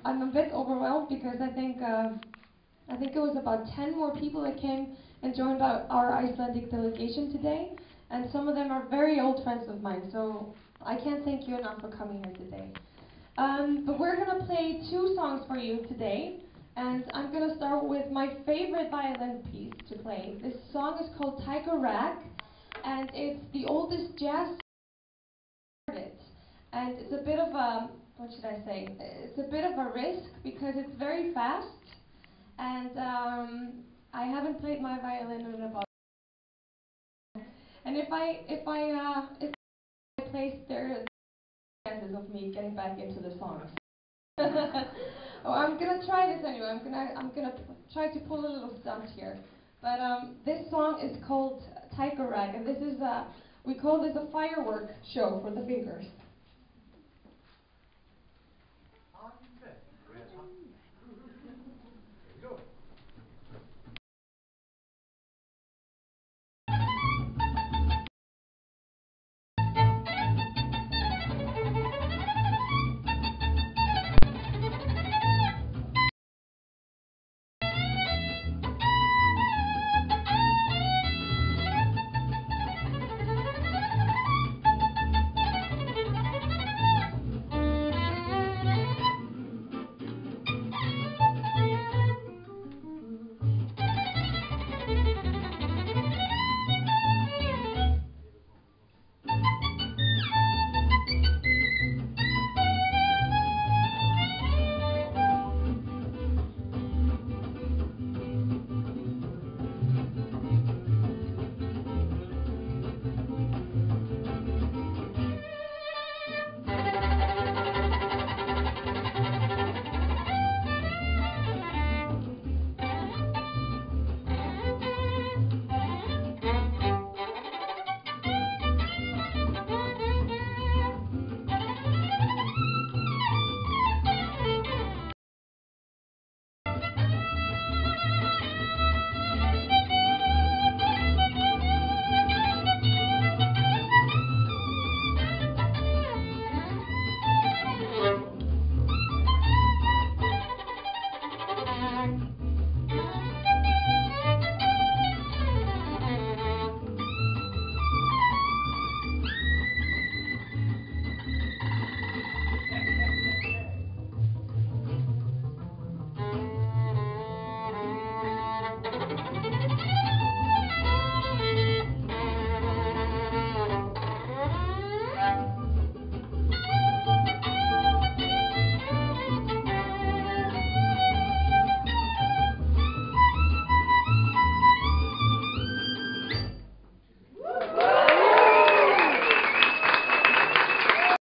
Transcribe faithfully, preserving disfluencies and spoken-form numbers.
I'm a bit overwhelmed because I think uh, I think it was about ten more people that came and joined our, our Icelandic delegation today, and some of them are very old friends of mine, so I can't thank you enough for coming here today. Um, but we're going to play two songs for you today, and I'm going to start with my favorite violin piece to play. This song is called Tiger Rag, and it's the oldest jazz song, and it's a bit of a, what should I say, it's a bit of a risk because it's very fast, and um, I haven't played my violin in about, and if I, if I, uh, if I place, there are chances of me getting back into the song. Oh, I'm gonna try this anyway. I'm gonna I'm gonna try to pull a little stunt here. But um, this song is called Tiger Rag, and this is uh, we call this a firework show for the fingers.